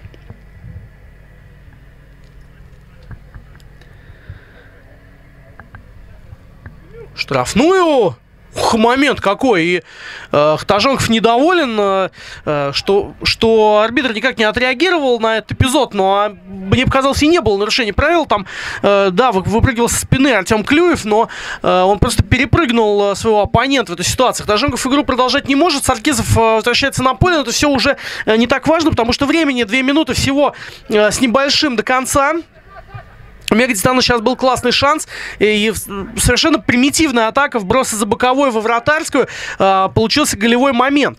Штрафную. Ух, момент какой. И Хтажонков недоволен, что арбитр никак не отреагировал на этот эпизод. Но мне показалось, и не было нарушения правил. Там, да, выпрыгивал со спины Артем Клюев, но он просто перепрыгнул своего оппонента в этой ситуации. Хтажонков игру продолжать не может. Саркисов возвращается на поле, но это все уже не так важно, потому что времени 2 минуты всего с небольшим до конца. У Мегатитана сейчас был классный шанс, и совершенно примитивная атака, вброс из-за боковой во вратарскую, получился голевой момент.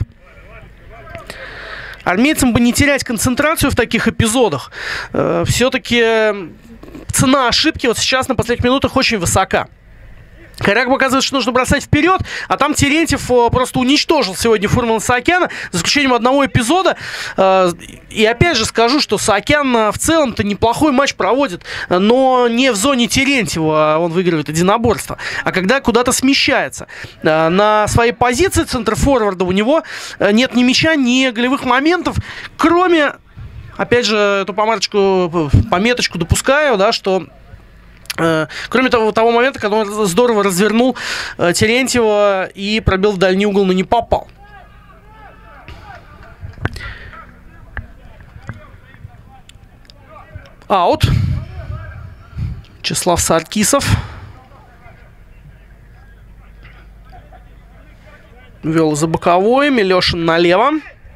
Армейцам бы не терять концентрацию в таких эпизодах. Все-таки цена ошибки вот сейчас на последних минутах очень высока. Коряк показывает, что нужно бросать вперед, а там Терентьев просто уничтожил сегодня Фурмана Саакяна, за исключением одного эпизода. И опять же скажу, что Саакян в целом-то неплохой матч проводит, но не в зоне Терентьева он выигрывает единоборство, а когда куда-то смещается. На своей позиции центр-форварда у него нет ни мяча, ни голевых моментов, кроме, опять же, эту пометочку допускаю, да, что... Кроме того момента, когда он здорово развернул Терентьева и пробил в дальний угол, но не попал. Аут. Числав Саркисов вел за боковой. Милешин налево.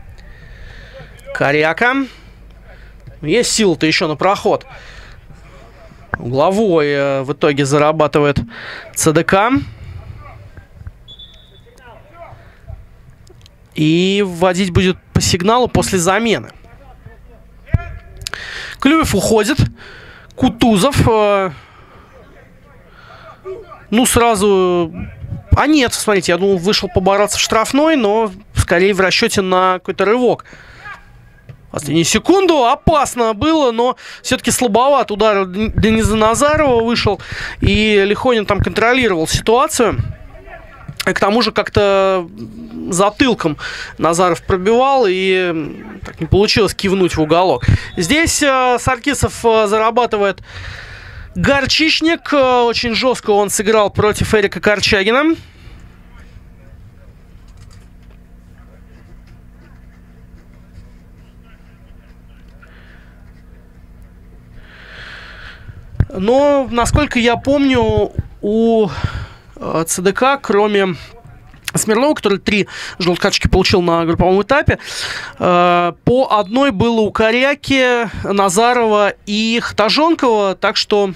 Коряка. Есть сила-то еще на проход. Угловой в итоге зарабатывает ЦДК. И вводить будет по сигналу после замены. Клюев уходит. Кутузов. Ну, сразу... А нет, смотрите, я думал, вышел побороться в штрафной, но скорее в расчете на какой-то рывок. Последнюю секунду опасно было, но все-таки слабоват удар Дениза Назарова вышел. И Лихонин там контролировал ситуацию. И к тому же как-то затылком Назаров пробивал, и так не получилось кивнуть в уголок. Здесь Саркисов зарабатывает Горчичник. Очень жестко он сыграл против Эрика Корчагина. Но, насколько я помню, у ЦДК, кроме Смирнова, который 3 желтые карточки получил на групповом этапе, по одной было у Коряки, Назарова и Хтажонкова, так что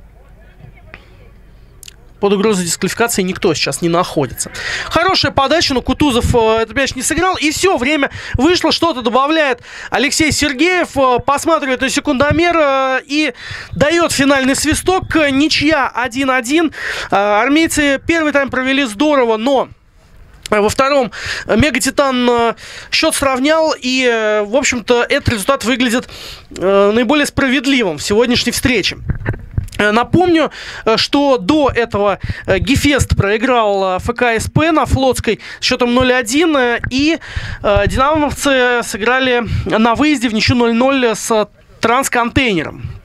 под угрозой дисквалификации никто сейчас не находится. Хорошая подача, но Кутузов этот мяч не сыграл. И все, время вышло, что-то добавляет Алексей Сергеев. Посматривает на секундомер и дает финальный свисток. Ничья 1-1. Армейцы первый тайм провели здорово, но... Во втором Мегатитан счет сравнял, и, в общем-то, этот результат выглядит наиболее справедливым в сегодняшней встрече. Напомню, что до этого Гефест проиграл ФК СП на Флотской счетом 0-1, и динамовцы сыграли на выезде в ничью 0-0 с Трансконтейнером.